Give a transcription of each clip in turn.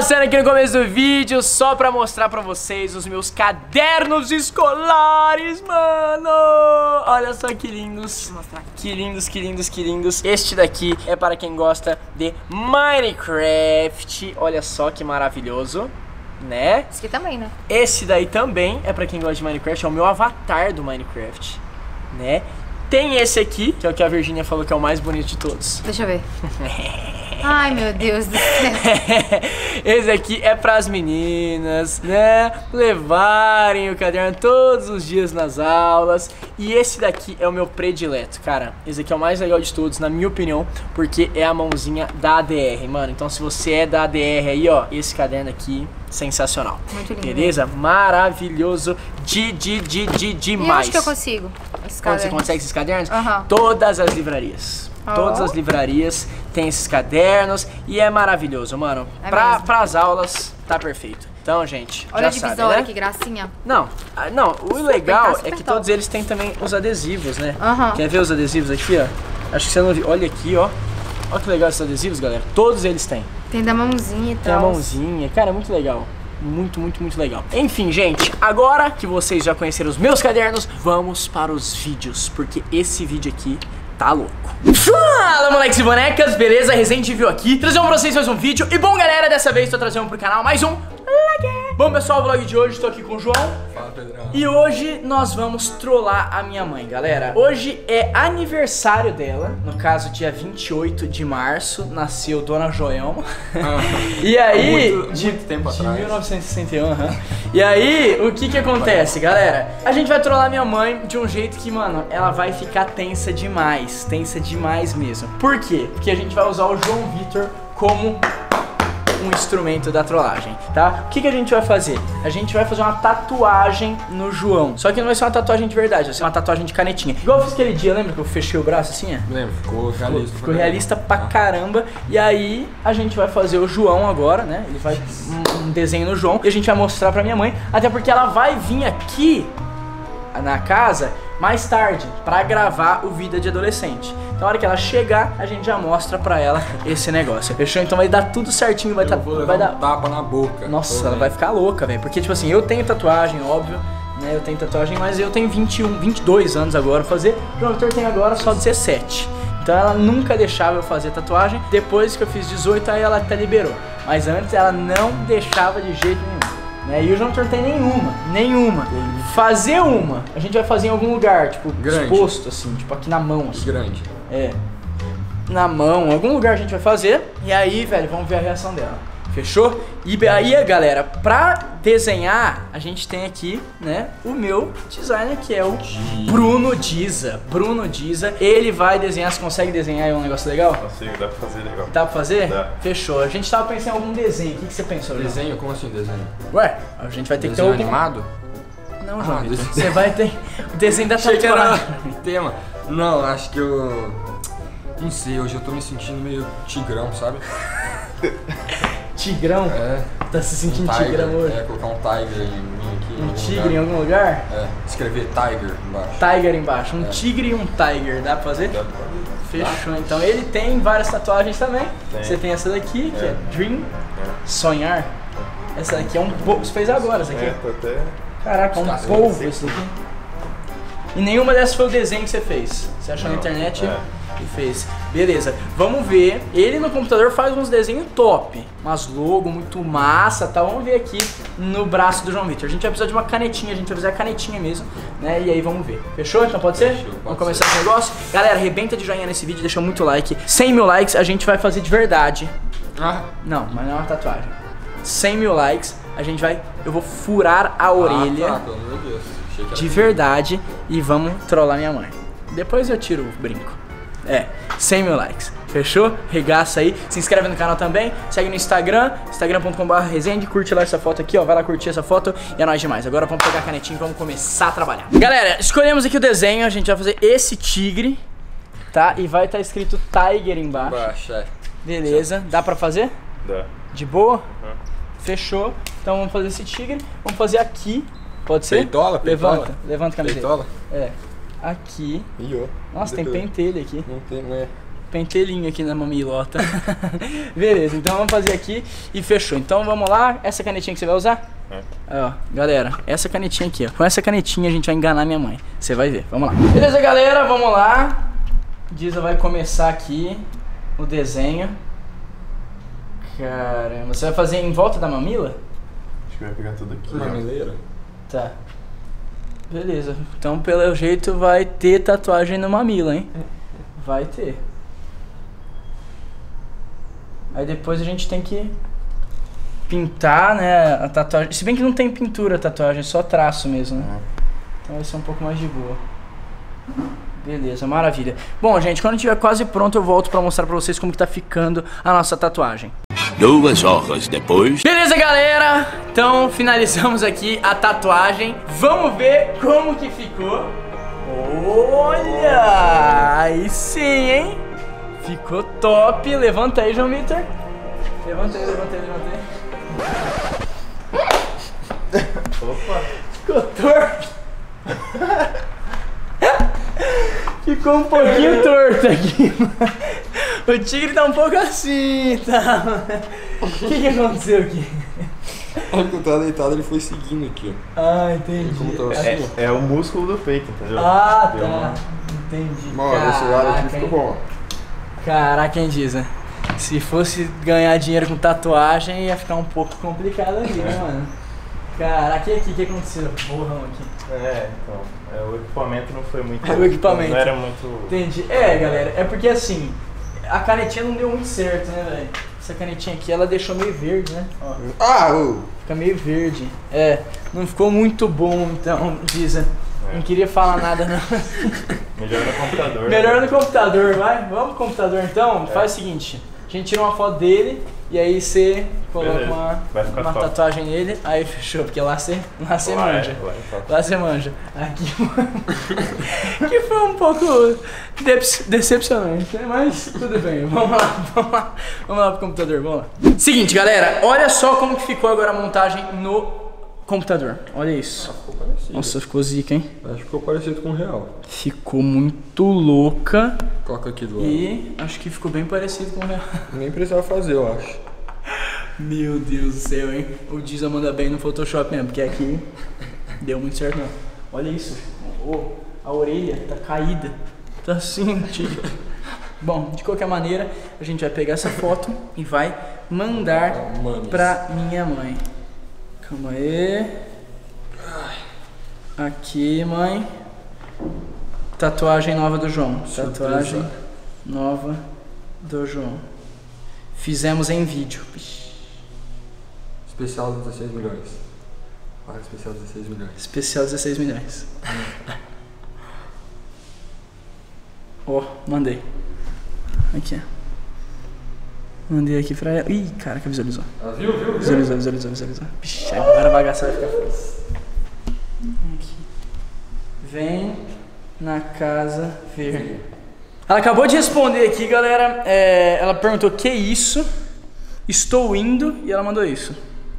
passando aqui no começo do vídeo só pra mostrar pra vocês os meus cadernos escolares, mano. Olha só que lindos. Vou mostrar. Que lindos, que lindos, que lindos. Este daqui é para quem gosta de Minecraft. Olha só que maravilhoso, né? Esse aqui também, né? Esse daí também é pra quem gosta de Minecraft. É o meu avatar do Minecraft, né? Tem esse aqui, que é o que a Virgínia falou que é o mais bonito de todos. Deixa eu ver. Ai, meu Deus do céu. Esse aqui é pras meninas, né? Levarem o caderno todos os dias nas aulas. E esse daqui é o meu predileto, cara. Esse aqui é o mais legal de todos, na minha opinião, porque é a mãozinha da ADR, mano. Então se você é da ADR aí, ó, esse caderno aqui, sensacional. Muito lindo. Beleza? Maravilhoso demais. E onde que eu consigo esses cadernos? Onde você consegue esses cadernos? Uhum. Todas as livrarias. Todas as livrarias tem esses cadernos e é maravilhoso, mano. Pras aulas, tá perfeito. Então, gente, olha já a divisória, sabe, né? Que gracinha. Não, o legal é que todos eles têm também os adesivos, né? Quer ver os adesivos aqui, ó? Acho que você não viu. Olha aqui, ó. Olha que legal esses adesivos, galera. Todos eles têm. Tem da mãozinha e tal. Tem a mãozinha. Cara, é muito legal. Muito, muito, muito legal. Enfim, gente, agora que vocês já conheceram os meus cadernos, vamos para os vídeos, porque esse vídeo aqui tá louco. Fala, moleques e bonecas, beleza? Resident Evil aqui, trazendo pra vocês mais um vídeo. E bom, galera, dessa vez tô trazendo pro canal mais um vlog. Bom, pessoal, o vlog de hoje, tô aqui com o João. Fala, Pedrão. E hoje nós vamos trollar a minha mãe, galera. Hoje é aniversário dela. No caso, dia 28 de março, nasceu Dona Joelma. E aí... Muito tempo atrás. De 1961, E aí, o que acontece, galera? A gente vai trollar minha mãe de um jeito que, mano, ela vai ficar tensa demais. Tensa demais mesmo. Por quê? Porque a gente vai usar o João Vitor como um instrumento da trollagem, tá? O que a gente vai fazer? A gente vai fazer uma tatuagem no João. Só que não vai ser uma tatuagem de verdade, vai ser uma tatuagem de canetinha. Igual eu fiz aquele dia, lembra que eu fechei o braço assim, ó? Lembro, ficou realista. Ficou realista pra caramba. E aí a gente vai fazer o João agora, né? Ele vai um desenho no João e a gente vai mostrar pra minha mãe, até porque ela vai vir aqui na casa mais tarde pra gravar o Vida de Adolescente. Então, na hora que ela chegar, a gente já mostra pra ela esse negócio. Fechou? Então vai dar tudo certinho, vai dar um tapa na boca. Nossa, ela vai ficar louca, velho. Porque, tipo assim, eu tenho tatuagem, óbvio, né? Eu tenho tatuagem, mas eu tenho 22 anos agora pra fazer. O João Vitor tem agora só 17. Então ela nunca deixava eu fazer tatuagem. Depois que eu fiz 18, aí ela até liberou. Mas antes ela não deixava de jeito nenhum. Né? E o João Vitor tem nenhuma. Fazer uma, a gente vai fazer em algum lugar, tipo, exposto, assim, tipo aqui na mão, assim. Grande. É. Na mão, em algum lugar a gente vai fazer. E aí, velho, vamos ver a reação dela. Fechou? E aí, galera, pra desenhar, a gente tem aqui, né, o meu designer, que é o Bruno Diza. Bruno Diza, ele vai desenhar. Você consegue desenhar aí um negócio legal? Consigo, dá pra fazer legal. Dá pra fazer? Dá. Fechou. A gente tava pensando em algum desenho. O que você pensou? Desenho? Como assim desenho? Ué, a gente vai ter que ter algum... animado? Não, João. Desenho. Você vai ter o desenho da tatuagem. Tema. Não, acho que eu... Não sei, hoje eu tô me sentindo meio tigrão, sabe? Tigrão? É. Tá se sentindo tigrão hoje? É, colocar um tiger em mim aqui. Um tigre em algum lugar? É, escrever tiger embaixo. Tiger embaixo. Um tigre e um tiger. Dá pra fazer? Dá pra fazer. Fechou. Então ele tem várias tatuagens também. Tem. Você tem essa daqui, que é Dream, Sonhar. Essa daqui é um polvo. Você fez agora essa aqui? É, tô até... Caraca, um polvo esse daqui. E nenhuma dessas foi o desenho que você fez. Você achou na internet e fez. Beleza, vamos ver. Ele no computador faz uns desenhos top. Umas logo muito massa, tá? Vamos ver aqui no braço do João Vitor. A gente vai precisar de uma canetinha, a gente vai fazer a canetinha mesmo, né? E aí vamos ver. Fechou? Então pode ser? Vamos começar esse negócio? Galera, arrebenta de joinha nesse vídeo, deixa muito like. 100 mil likes, a gente vai fazer de verdade. Não, mas não é uma tatuagem. 100 mil likes, a gente vai... Eu vou furar a orelha pelo amor de Deus. de verdade e vamos trollar minha mãe. Depois eu tiro o brinco. 100 mil likes. Fechou? Regaça aí. Se inscreve no canal também. Segue no Instagram, instagram.com/resende. Curte lá essa foto aqui, ó. Vai lá curtir essa foto e é nóis demais. Agora vamos pegar a canetinha e vamos começar a trabalhar. Galera, escolhemos aqui o desenho. A gente vai fazer esse tigre, tá? E vai estar escrito Tiger embaixo. Beleza. Dá pra fazer? Dá. De boa? Fechou. Então vamos fazer esse tigre. Vamos fazer aqui. Pode ser? Peitola? Levanta a camiseta. Peitola? É. Aqui. Ih, ó. Nossa, tem pentelho aqui. Não tem, não é. pentelinho aqui na mamilota. Beleza, então vamos fazer aqui e fechou. Então vamos lá, essa canetinha que você vai usar? Aí, ó, galera, essa canetinha aqui, ó. Com essa canetinha a gente vai enganar minha mãe. Você vai ver, vamos lá. Beleza, galera, vamos lá. Diza vai começar aqui o desenho. Caramba, você vai fazer em volta da mamila? Acho que vai pegar tudo aqui. Mamileira? Tá. Beleza, então pelo jeito vai ter tatuagem no mamilo, hein? Vai ter. Aí depois a gente tem que pintar, né, a tatuagem. Se bem que não tem pintura a tatuagem, é só traço mesmo, né? Então vai ser um pouco mais de boa. Beleza, maravilha. Bom, gente, quando estiver quase pronto eu volto pra mostrar pra vocês como que tá ficando a nossa tatuagem. 2 horas depois. Beleza, galera? Então finalizamos aqui a tatuagem. Vamos ver como que ficou. Olha! Aí sim, hein? Ficou top. Levanta aí, João Vitor. Levanta aí, levanta aí, levanta aí. Opa! Ficou torto. Ficou um pouquinho torto aqui. O tigre tá um pouco assim, tá? O que aconteceu aqui? Quando eu tava deitado, ele foi seguindo aqui, ó. Ah, entendi. É o músculo do peito, entendeu? Ah, tá. Entendi. Mano, esse lado aqui ficou bom. Caraca, hein, Diza? Se fosse ganhar dinheiro com tatuagem, ia ficar um pouco complicado aqui, né, mano? Caraca, e aqui? O que aconteceu? Borrão aqui. Então. O equipamento não foi muito... O equipamento. Não era muito... Entendi. Galera, é porque assim, a canetinha não deu muito certo, né, velho? Essa canetinha aqui, ela deixou meio verde, né? Ó. Fica meio verde. Não ficou muito bom, então, Diza. Não queria falar nada, não. Melhor no computador. Melhor no computador, vai? Vamos pro computador, então? Faz o seguinte, a gente tira uma foto dele e aí você coloca uma tatuagem nele, aí fechou, porque lá você manja. Lá você manja. Aqui que foi um pouco decepcionante, né? Mas tudo bem, vamos lá pro computador, vamos lá. Seguinte, galera, olha só como que ficou agora a montagem no computador, olha isso. Ficou parecido. Nossa, ficou zica, hein? Acho que ficou parecido com o real. Ficou muito louca. Coloca aqui do lado. E acho que ficou bem parecido com o real. Nem precisava fazer, eu acho. Meu Deus do céu, hein? O Diza manda bem no Photoshop mesmo, porque aqui deu muito certo não. Olha isso. A orelha tá caída. Tá assim, tipo. Bom, de qualquer maneira, a gente vai pegar essa foto e vai mandar pra minha mãe. Calma aí. Aqui, mãe. Tatuagem nova do João. Tatuagem nova do João. Fizemos em vídeo. Especial 16 milhões. Especial 16 milhões. Especial 16 milhões. Mandei. Aqui, ó. Mandei aqui pra ela. Ih, cara, que visualizou. Viu? Visualizou. Pixa, agora a bagaça vai ficar feliz. Aqui. Vem na casa ver. Ela acabou de responder aqui, galera. Ela perguntou: que isso? Estou indo. E ela mandou isso.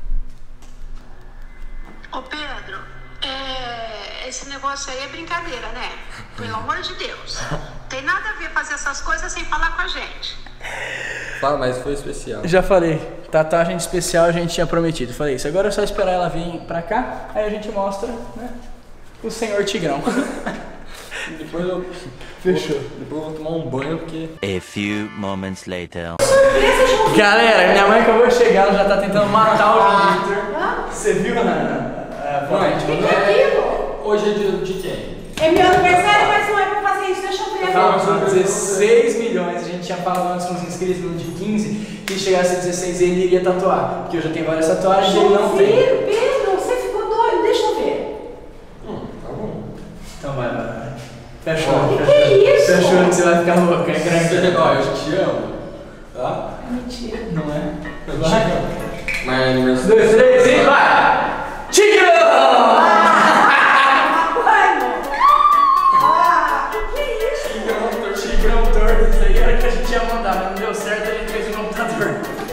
Ô Pedro, esse negócio aí é brincadeira, né? Pelo amor de Deus. Tem nada a ver fazer essas coisas sem falar com a gente. Fala, mas foi especial. Já falei, tatuagem especial a gente tinha prometido. Falei isso, agora é só esperar ela vir pra cá, aí a gente mostra, né, o senhor Tigrão. Depois eu... Fechou. Depois eu vou tomar um banho, porque... A few moments later. Galera, minha mãe acabou de chegar, ela já tá tentando matar o João Vitor. Você viu, Mãe, hoje é dia de quem? É meu aniversário, mas não é pra fazer isso, deixa eu ver. Tava com 16 milhões, a gente tinha falado antes com os inscritos no dia 15 que chegasse a 16 ele iria tatuar. Porque eu já tenho várias tatuagens e ele não tem. Pedro, você ficou doido, deixa eu ver. Tá bom. Então vai. Fechou. Que é isso? Fechou que você vai ficar louco, é grande. Ó, eu te amo, tá? Mentira. Não é? Eu te amo. Mas é aniversário. 2, 3 e vai! Tigrão! Tigrão torto, isso aí era que a gente ia mandar, mas não deu certo, a gente fez um computador.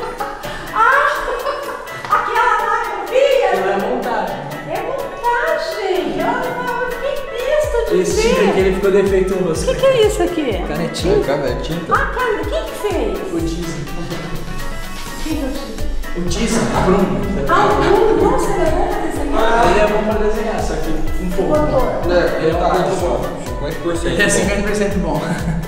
Aquela lá que eu vi. Aquilo é montagem. É montagem. Eu fiquei besta de Esse tigre aqui, ele ficou defeituoso. O que é isso aqui? Canetinha? Canetinha. Ah, cara, quem que fez? O Disney. Quem que fez? O Disney, o Bruno. Ah, o Bruno, nossa, ele é bom pra desenhar. Ele é bom pra desenhar, só que um pouco. Ele tá muito muito bom. bom. 50%. Ele é 50% bom.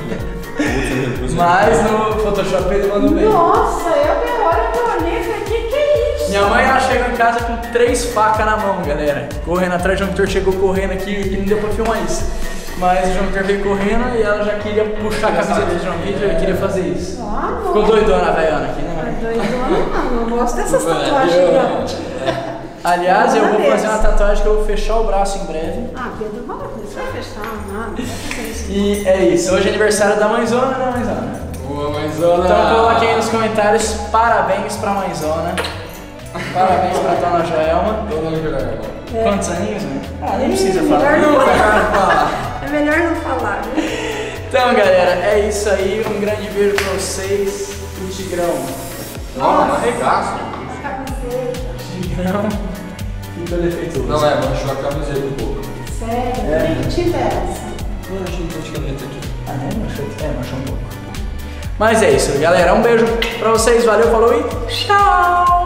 Mas no Photoshop ele mandou bem. Nossa, olha que eu olhei e falei, que é isso? Minha mãe, ela chegou em casa com 3 facas na mão, galera. Correndo atrás, o João Vitor chegou correndo aqui, que não deu pra filmar isso. Mas o João Vitor veio correndo e ela já queria puxar a camiseta do João Vitor e queria fazer isso. Ah, não. Ficou doidona a velhona aqui, né? Doidona não gosto dessas tatuagens não. Aliás, eu vou fazer uma tatuagem que eu vou fechar o braço em breve. Ah, Pedro, não vai fechar nada, não vai fazer isso. E é isso, hoje é aniversário da mãezona, né, mãezona? Boa, mãezona. Então coloque aí nos comentários, parabéns pra mãezona. Parabéns pra dona Joelma. Dona Joelma. Quantos aninhos, né? Ah, nem precisa Melhor falar. não falar. É melhor não falar, viu? Então, galera, é isso aí. Um grande beijo pra vocês. O Tigrão. Nossa, arregaço. A camiseta. Tigrão. Fica defeituoso. Não, manchou a camiseta um pouco. Sério, que tive essa. Não, achei que tinha caneta aqui. Ah, não? Manchou um pouco. Mas é isso, galera. Um beijo pra vocês. Valeu, falou e tchau!